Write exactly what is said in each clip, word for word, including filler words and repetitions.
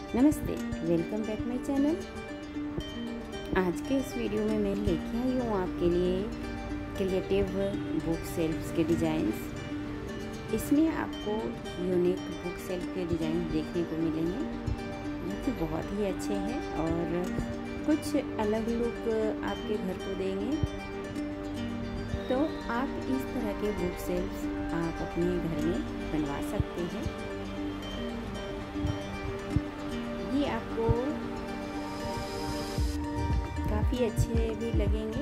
नमस्ते, welcome back my channel. आज के इस वीडियो में मैं लेके आई हूँ आपके लिए क्रिएटिव बुक सेल्फ्स के डिज़ाइंस। इसमें आपको यूनिक बुक सेल्फ के डिज़ाइन देखने को मिलेंगे जो कि बहुत ही अच्छे हैं और कुछ अलग लुक आपके घर को देंगे। तो आप इस तरह के बुक सेल्फ्स आप अपने घर में बनवा सकते हैं। ये आपको काफ़ी अच्छे भी लगेंगे।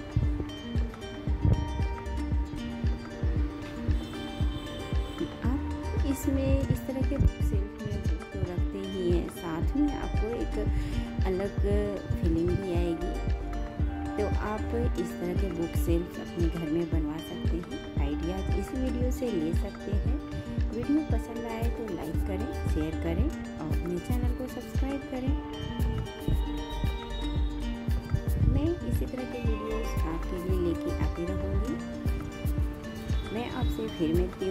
आप इसमें इस तरह के बुक सेल्फ में बुक तो रखते ही हैं, साथ में आपको एक अलग फीलिंग भी आएगी। तो आप इस तरह के बुक सेल्फ अपने घर में बनवा सकते हैं। आइडियाज़ इस वीडियो से ले सकते हैं। वीडियो पसंद आए तो लाइक करें, शेयर करें और अपने चैनल को सब्सक्राइब करें। मैं इसी तरह के वीडियोस आपके लिए लेके आती रहूँगी। मैं आपसे फिर मिलती